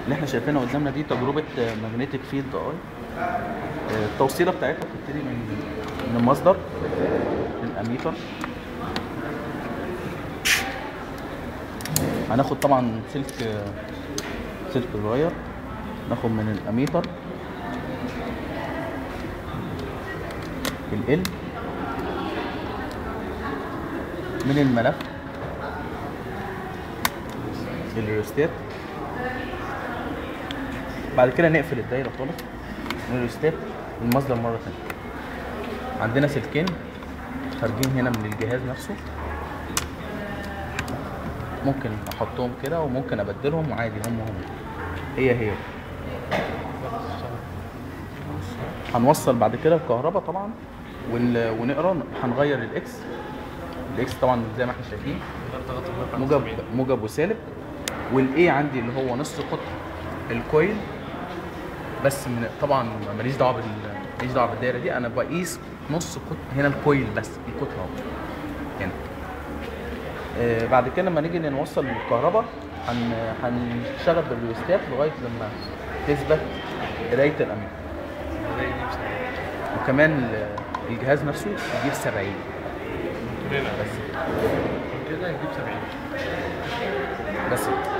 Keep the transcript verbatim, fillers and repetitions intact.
اللي احنا شايفينها قدامنا دي تجربه ماجنتيك فيلد اي. التوصيله بتاعتها بتبتدي من من المصدر للاميتر. هناخد طبعا سلك سلك صغير، ناخد من الاميتر ال من الملف الريستات. بعد كده نقفل الدايره خالص من الريستات المصدر مره ثانيه. عندنا سلكين خارجين هنا من الجهاز نفسه، ممكن احطهم كده وممكن ابدلهم عادي، هم هم هي هي. هنوصل بعد كده الكهرباء طبعا ونقرا. هنغير الاكس الاكس طبعا زي ما احنا شايفين موجب موجب وسالب، والاي عندي اللي هو نص قطر الكويل بس. من طبعا ماليش دعوه بال ماليش دعوه بالدايره دي، انا بقيس نص قطر هنا الكويل بس، القطر اهو هنا. آه بعد كده لما نيجي نوصل الكهرباء هن هنشتغل بالريستات لغايه لما تثبت قرايه الامير، وكمان الجهاز نفسه يجيب سبعين بس كده يجيب سبعين بس.